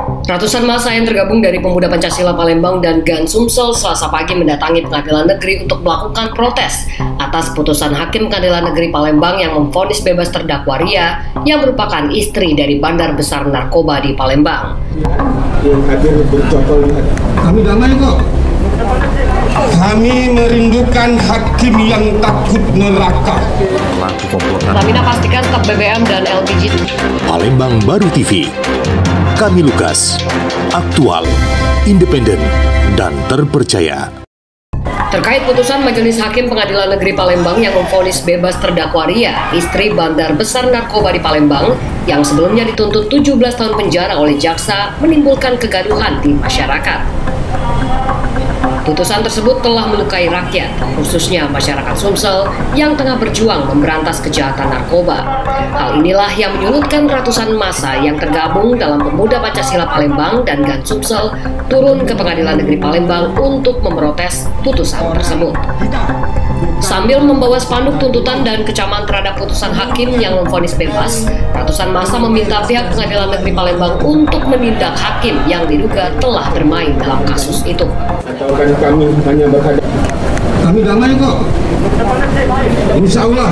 Ratusan massa yang tergabung dari Pemuda Pancasila Palembang dan GAN Sumsel Selasa pagi mendatangi Pengadilan Negeri untuk melakukan protes atas putusan Hakim Pengadilan Negeri Palembang yang memvonis bebas terdakwa Ria yang merupakan istri dari bandar besar narkoba di Palembang. Yang hadir bercokol, kami damai kok. Kami merindukan hakim yang takut neraka. Pertamina pastikan stok BBM dan LPG. Palembang Baru TV. Kami Lukas, aktual, independen, dan terpercaya. Terkait putusan Majelis Hakim Pengadilan Negeri Palembang yang memvonis bebas terdakwa Ria, istri bandar besar narkoba di Palembang, yang sebelumnya dituntut 17 tahun penjara oleh jaksa, menimbulkan kegaduhan di masyarakat. Putusan tersebut telah melukai rakyat, khususnya masyarakat Sumsel yang tengah berjuang memberantas kejahatan narkoba. Hal inilah yang menyulitkan ratusan massa yang tergabung dalam Pemuda Pancasila Palembang dan GAN Sumsel turun ke Pengadilan Negeri Palembang untuk memprotes putusan tersebut. Sambil membawa spanduk tuntutan dan kecaman terhadap putusan hakim yang memvonis bebas, ratusan massa meminta pihak Pengadilan Negeri Palembang untuk menindak hakim yang diduga telah bermain dalam kasus itu. Ataukan kami hanya berhadap. Kami damai kok. Insya Allah.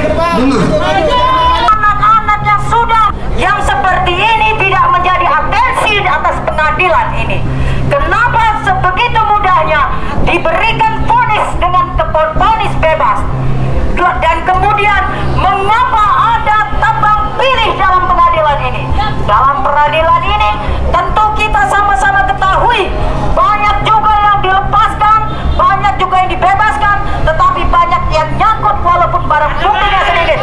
Anak-anak yang sudah yang seperti ini tidak menjadi atensi di atas pengadilan ini. Kenapa sebegitu mudahnya diberikan vonis dengan vonis bebas? Dan kemudian mengapa ada tebang pilih dalam pengadilan ini? Dalam peradilan ini tentu kita sama-sama ketahui banyak juga yang dilepaskan, banyak juga yang dibebaskan, tetapi banyak yang nyangkut walaupun barang buktinya sedikit.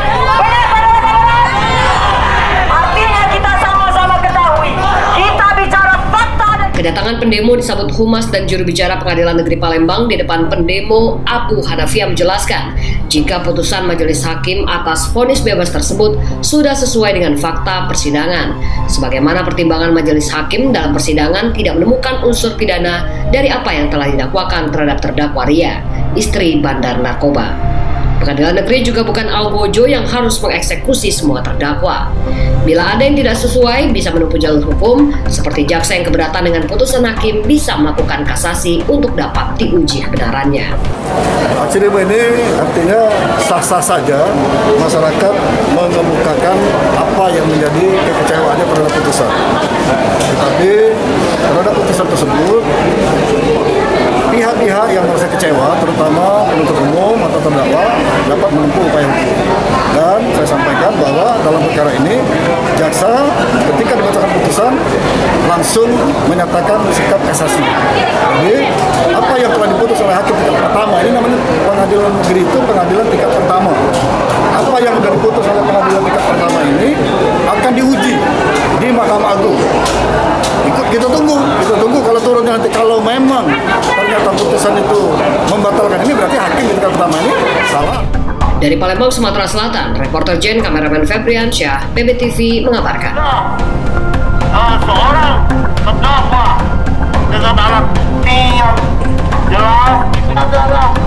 Artinya kita sama-sama ketahui, kita bicara fakta. Kedatangan pendemo disambut Humas dan juru bicara Pengadilan Negeri Palembang. Di depan pendemo, Abu Hanafia menjelaskan jika putusan Majelis Hakim atas vonis bebas tersebut sudah sesuai dengan fakta persidangan. Sebagaimana pertimbangan Majelis Hakim dalam persidangan tidak menemukan unsur pidana dari apa yang telah didakwakan terhadap terdakwa Ria, istri bandar narkoba. Pengadilan Negeri juga bukan algojo yang harus mengeksekusi semua terdakwa. Bila ada yang tidak sesuai, bisa menempuh jalur hukum, seperti jaksa yang keberatan dengan putusan hakim bisa melakukan kasasi untuk dapat diuji kebenarannya. Aksi demo ini artinya sah-sah saja masyarakat mengemukakan apa yang menjadi kekecewaannya terhadap putusan. Tetapi terhadap putusan tersebut, pihak-pihak yang merasa kecewa, terutama penuntut umum atau terdakwa, dapat menempuh upaya hukum. Dan saya sampaikan bahwa dalam perkara ini, jaksa ketika dibacakan putusan langsung menyatakan sikap kasasi. Jadi apa yang telah diputus oleh hakim tingkat pertama, ini namanya pengadilan negeri itu pengadilan tingkat pertama. Apa yang sudah diputus oleh pengadilan tingkat pertama ini akan diuji di Mahkamah Agung. Kita tunggu kalau turunnya nanti, kalau memang ternyata putusan itu membatalkan ini, berarti hakim tingkat pertama ini salah. Dari Palembang, Sumatera Selatan, reporter Jen, kameramen Febriansyah, PBTV mengabarkan. Seorang terdakwa dengan alat bukti yang jelas adalah